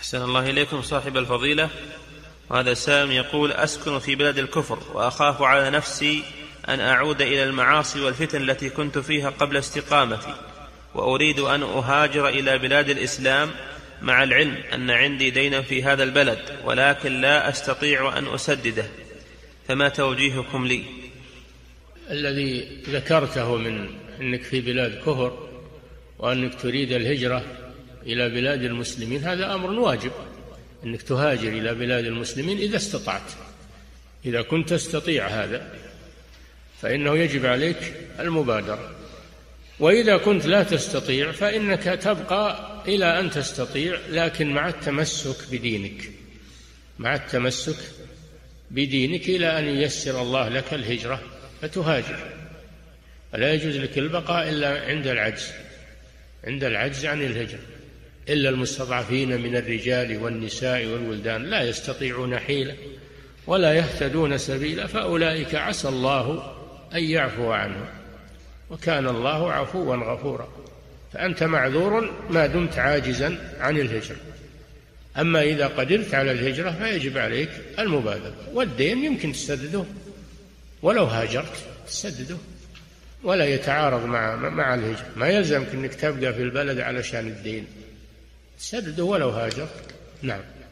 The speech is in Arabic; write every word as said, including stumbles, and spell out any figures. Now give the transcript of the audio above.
أحسن الله إليكم صاحب الفضيلة. وهذا سام يقول: أسكن في بلد الكفر وأخاف على نفسي أن أعود إلى المعاصي والفتن التي كنت فيها قبل استقامتي، وأريد أن أهاجر إلى بلاد الإسلام، مع العلم أن عندي دينا في هذا البلد ولكن لا أستطيع أن أسدده، فما توجيهكم لي؟ الذي ذكرته من أنك في بلاد كفر وأنك تريد الهجرة إلى بلاد المسلمين هذا أمر واجب، أنك تهاجر إلى بلاد المسلمين إذا استطعت، إذا كنت تستطيع هذا فإنه يجب عليك المبادرة، وإذا كنت لا تستطيع فإنك تبقى إلى أن تستطيع، لكن مع التمسك بدينك، مع التمسك بدينك إلى أن ييسر الله لك الهجرة فتهاجر. فلا يجوز لك البقاء إلا عند العجز، عند العجز عن الهجرة، إلا المستضعفين من الرجال والنساء والولدان لا يستطيعون حيلة ولا يهتدون سبيلا، فأولئك عسى الله أن يعفو عنهم، وكان الله عفوا غفورا. فأنت معذور ما دمت عاجزا عن الهجرة. أما إذا قدرت على الهجرة فيجب عليك المبادرة، والدين يمكن تسدده ولو هاجرت، تسدده ولا يتعارض مع مع الهجرة، ما يلزمك أنك تبقى في البلد علشان الدين، تسدده ولو هاجرت. نعم.